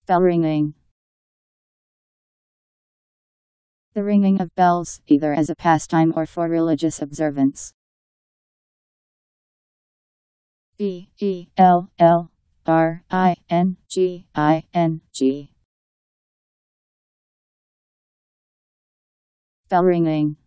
Bell ringing. The ringing of bells, either as a pastime or for religious observance. Bellringing. Bell ringing.